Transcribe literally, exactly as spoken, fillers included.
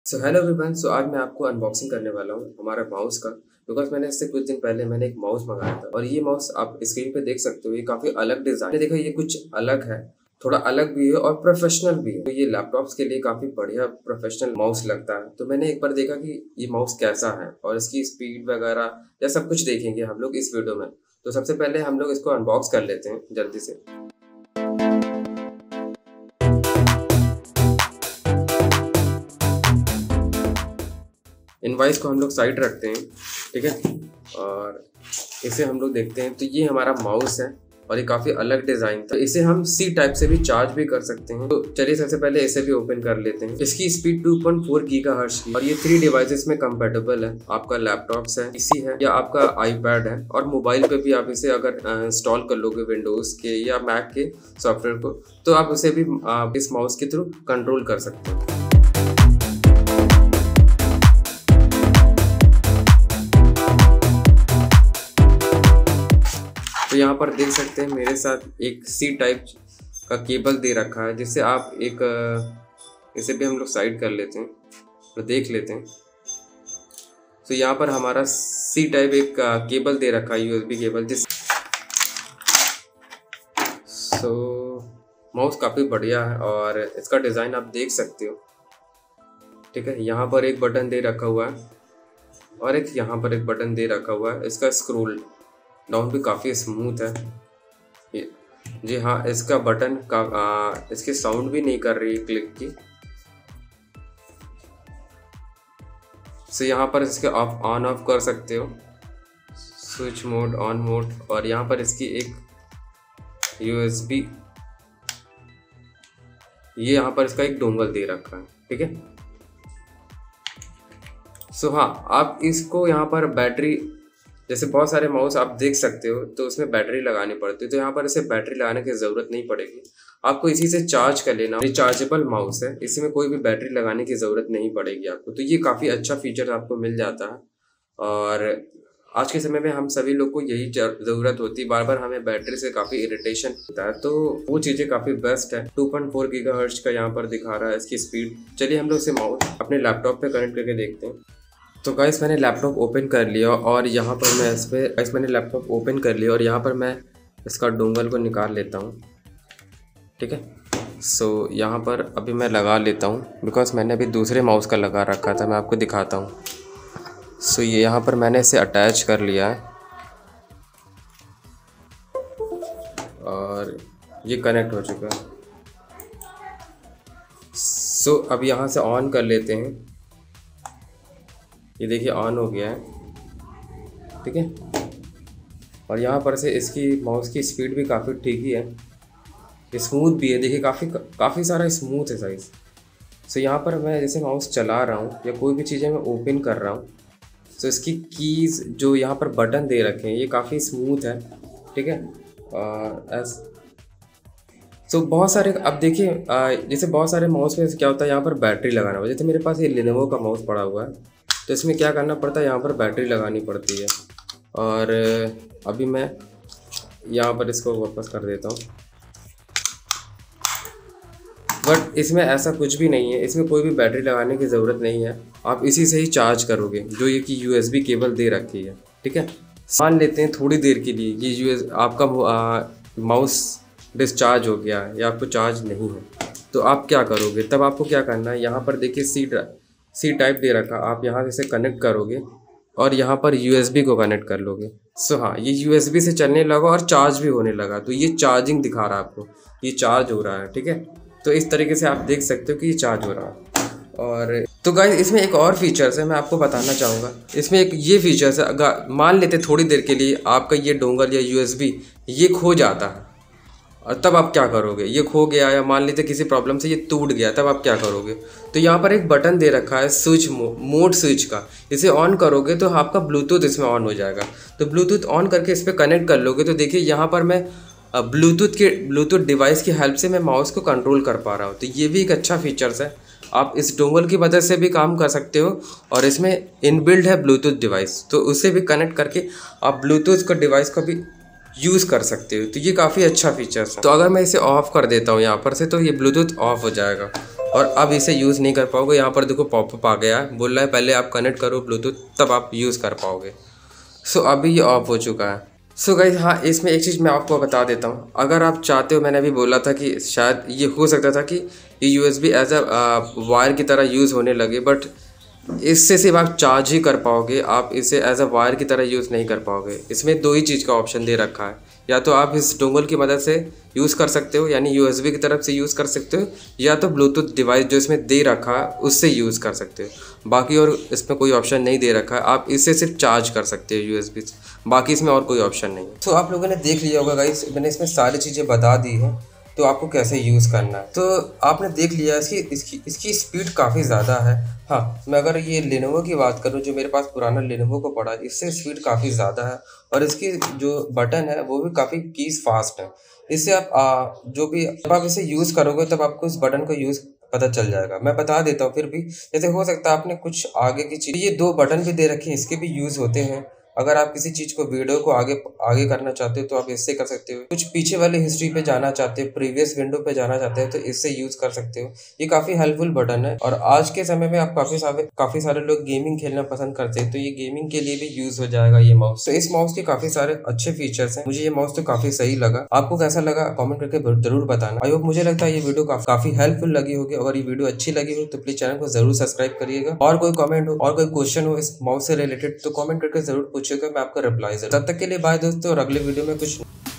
So hello everyone. सो आज मैं आपको अनबॉक्सिंग करने वाला हूँ हमारा माउस का, बिकॉज मैंने इससे कुछ दिन पहले मैंने एक माउस मंगाया था और ये माउस आप स्क्रीन पे देख सकते हो। ये काफ़ी अलग डिज़ाइन है, देखो ये कुछ अलग है, थोड़ा अलग भी है और प्रोफेशनल भी है। तो ये लैपटॉप्स के लिए काफ़ी बढ़िया प्रोफेशनल माउस लगता है। तो मैंने एक बार देखा कि ये माउस कैसा है और इसकी स्पीड वगैरह या सब कुछ देखेंगे हम लोग इस वीडियो में। तो सबसे पहले हम लोग इसको अनबॉक्स कर लेते हैं जल्दी से। इनवाइस को हम लोग साइड रखते हैं, ठीक है, और इसे हम लोग देखते हैं। तो ये हमारा माउस है और ये काफ़ी अलग डिज़ाइन था। इसे हम सी टाइप से भी चार्ज भी कर सकते हैं। तो चलिए सबसे पहले इसे भी ओपन कर लेते हैं। इसकी speed two point four gigahertz की और ये थ्री डिवाइसेस में कंपेटेबल है। आपका लैपटॉप्स है, पीसी है या आपका आईपैड है, और मोबाइल पे भी आप इसे अगर इंस्टॉल कर लोगे विंडोज़ के या मैक के सॉफ्टवेयर को, तो आप उसे भी आप इस माउस के थ्रू कंट्रोल कर सकते हैं। तो यहाँ पर देख सकते हैं मेरे साथ एक सी टाइप का केबल दे रखा है, जिससे आप एक इसे भी हम लोग साइड कर लेते हैं तो देख लेते हैं। तो यहाँ पर हमारा सी टाइप एक केबल दे रखा है, यूएसबी केबल, जिस सो माउस काफ़ी बढ़िया है और इसका डिज़ाइन आप देख सकते हो, ठीक है। यहाँ पर एक बटन दे रखा हुआ है और एक यहाँ पर एक बटन दे रखा हुआ है। इसका स्क्रोल डाउन भी काफ़ी स्मूथ है। जी हाँ, इसका बटन का आ, इसकी साउंड भी नहीं कर रही क्लिक की। सो यहाँ पर इसके ऑफ ऑन ऑफ कर सकते हो, स्विच मोड, ऑन मोड, और यहाँ पर इसकी एक यूएसबी, ये यहाँ पर इसका एक डोंगल दे रखा है, ठीक है। सो हाँ, आप इसको यहाँ पर बैटरी, जैसे बहुत सारे माउस आप देख सकते हो तो उसमें बैटरी लगानी पड़ती है, तो यहाँ पर इसे बैटरी लगाने की ज़रूरत नहीं पड़ेगी। आपको इसी से चार्ज कर लेना। रिचार्जेबल माउस है, इसमें कोई भी बैटरी लगाने की ज़रूरत नहीं पड़ेगी आपको। तो ये काफ़ी अच्छा फीचर आपको मिल जाता है और आज के समय में हम सभी लोग को यही ज़रूरत होती है। बार बार हमें बैटरी से काफ़ी इरिटेशन होता है, तो वो चीज़ें काफ़ी बेस्ट है। टू पॉइंट फोर गीगाहर्ट्ज़ का यहाँ पर दिखा रहा है इसकी स्पीड। चलिए हम लोग इसे माउस अपने लैपटॉप पर कनेक्ट करके देखते हैं। तो गाइस मैंने लैपटॉप ओपन कर लिया और यहाँ पर मैं इस पर गाइस मैंने लैपटॉप ओपन कर लिया और यहाँ पर मैं इसका डोंगल को निकाल लेता हूँ, ठीक है। सो so, यहाँ पर अभी मैं लगा लेता हूँ, बिकॉज मैंने अभी दूसरे माउस का लगा रखा था। मैं आपको दिखाता हूँ। सो so, ये यहाँ पर मैंने इसे अटैच कर लिया है और ये कनेक्ट हो चुका है। सो so, अब यहाँ से ऑन कर लेते हैं। ये देखिए ऑन हो गया है, ठीक है। और यहाँ पर से इसकी माउस की स्पीड भी काफ़ी ठीक ही है, स्मूथ भी है। देखिए काफ़ी काफ़ी सारा स्मूथ है साइज़। सो यहाँ पर मैं जैसे माउस चला रहा हूँ या कोई भी चीज़ें मैं ओपन कर रहा हूँ, तो इसकी कीज़ जो यहाँ पर बटन दे रखे हैं ये काफ़ी स्मूथ है, ठीक है। और एस सो बहुत सारे, अब देखिए जैसे बहुत सारे माउस में क्या होता है, यहाँ पर बैटरी लगाना होता है। जैसे मेरे पास ये लेनोवो का माउस पड़ा हुआ है, तो इसमें क्या करना पड़ता है, यहाँ पर बैटरी लगानी पड़ती है। और अभी मैं यहाँ पर इसको वापस कर देता हूँ, बट इसमें ऐसा कुछ भी नहीं है। इसमें कोई भी बैटरी लगाने की ज़रूरत नहीं है, आप इसी से ही चार्ज करोगे, जो ये कि यूएसबी केबल दे रखी है, ठीक है। मान लेते हैं थोड़ी देर के लिए ये यूएस आपका आ, माउस डिस्चार्ज हो गया है या आपको चार्ज नहीं है, तो आप क्या करोगे? तब आपको क्या करना है, यहाँ पर देखिए सी सी टाइप दे रखा, आप यहाँ से इसे कनेक्ट करोगे और यहाँ पर यूएसबी को कनेक्ट कर लोगे। सो हाँ, ये यूएसबी से चलने लगा और चार्ज भी होने लगा। तो ये चार्जिंग दिखा रहा है आपको, ये चार्ज हो रहा है, ठीक है। तो इस तरीके से आप देख सकते हो कि ये चार्ज हो रहा है। और तो गाइस इसमें एक और फीचर्स है, मैं आपको बताना चाहूँगा। इसमें एक ये फीचर्स है, अगर मान लेते थोड़ी देर के लिए आपका ये डोंगल या यूएसबी ये खो जाता है, और तब आप क्या करोगे? ये खो गया या मान लीजिए किसी प्रॉब्लम से ये टूट गया, तब आप क्या करोगे? तो यहाँ पर एक बटन दे रखा है स्विच मो, मोड स्विच का। इसे ऑन करोगे तो आपका ब्लूटूथ इसमें ऑन हो जाएगा। तो ब्लूटूथ ऑन करके इस पर कनेक्ट कर लोगे तो देखिए यहाँ पर मैं ब्लूटूथ के ब्लूटूथ डिवाइस की हेल्प से मैं माउस को कंट्रोल कर पा रहा हूँ। तो ये भी एक अच्छा फीचर्स है। आप इस डोंगल की मदद से भी काम कर सकते हो और इसमें इनबिल्ट है ब्लूटूथ डिवाइस, तो उसे भी कनेक्ट करके आप ब्लूटूथ का डिवाइस को भी यूज़ कर सकते हो। तो ये काफ़ी अच्छा फीचर्स है। तो अगर मैं इसे ऑफ़ कर देता हूँ यहाँ पर से, तो ये ब्लूटूथ ऑफ हो जाएगा। और अब इसे यूज़ नहीं कर पाओगे। यहाँ पर देखो पॉपअप आ गया है, बोल रहा है पहले आप कनेक्ट करो ब्लूटूथ तब आप यूज़ कर पाओगे। सो so, अभी ये ऑफ हो चुका है। सो so गाइस, हाँ इसमें एक चीज़ मैं आपको बता देता हूँ, अगर आप चाहते हो, मैंने अभी बोला था कि शायद ये हो सकता था कि ये यूएसबी एज अ वायर की तरह यूज़ होने लगे, बट इससे सिर्फ आप चार्ज ही कर पाओगे, आप इसे एज अ वायर की तरह यूज़ नहीं कर पाओगे। इसमें दो ही चीज़ का ऑप्शन दे रखा है, या तो आप इस डोंगल की मदद से यूज़ कर सकते हो यानी यूएसबी की तरफ से यूज़ कर सकते हो, या तो ब्लूटूथ डिवाइस जो इसमें दे रखा है उससे यूज़ कर सकते हो। बाकी और इसमें कोई ऑप्शन नहीं दे रखा है, आप इससे सिर्फ चार्ज कर सकते हो यूएसबी से, बाकी इसमें और कोई ऑप्शन नहीं है। तो आप लोगों ने देख लिया होगा गाइस, मैंने इसमें सारी चीज़ें बता दी हैं तो आपको कैसे यूज़ करना है। तो आपने देख लिया इसकी इसकी इसकी स्पीड काफ़ी ज़्यादा है। हाँ, मैं अगर ये लेनोवो की बात करूँ, जो मेरे पास पुराना लेनोवो को पड़ा है, इससे स्पीड काफ़ी ज़्यादा है और इसकी जो बटन है वो भी काफ़ी कीज फास्ट है। इससे आप आ, जो भी जब आप इसे यूज़ करोगे तब आपको इस बटन को यूज़ पता चल जाएगा। मैं बता देता हूँ फिर भी, जैसे हो सकता है आपने कुछ आगे की चीज़, ये दो बटन भी दे रखे हैं, इसके भी यूज़ होते हैं। अगर आप किसी चीज़ को वीडियो को आगे आगे करना चाहते हो तो आप इससे कर सकते हो, कुछ पीछे वाले हिस्ट्री पे जाना चाहते हो, प्रीवियस विंडो पे जाना चाहते हो तो इससे यूज़ कर सकते हो। ये काफ़ी हेल्पफुल बटन है और आज के समय में आप काफ़ी सारे काफ़ी सारे लोग गेमिंग खेलना पसंद करते हैं, तो ये गेमिंग के लिए भी यूज़ हो जाएगा ये माउस। तो इस माउस के काफ़ी सारे अच्छे फीचर्स हैं, मुझे ये माउस तो काफ़ी सही लगा। आपको कैसा लगा कॉमेंट करके जरूर बताना। आई होप, मुझे लगता है ये वीडियो काफ़ी हेल्पफुल लगी होगी। अगर ये वीडियो अच्छी लगी हो तो प्लीज चैनल को जरूर सब्सक्राइब करिएगा, और कोई कॉमेंट हो और कोई क्वेश्चन हो इस माउस से रिलेटेड तो कॉमेंट करके जरूर पूछिएगा, मैं आपका रिप्लाई। तब तक के लिए बाय दोस्तों, और अगले वीडियो में कुछ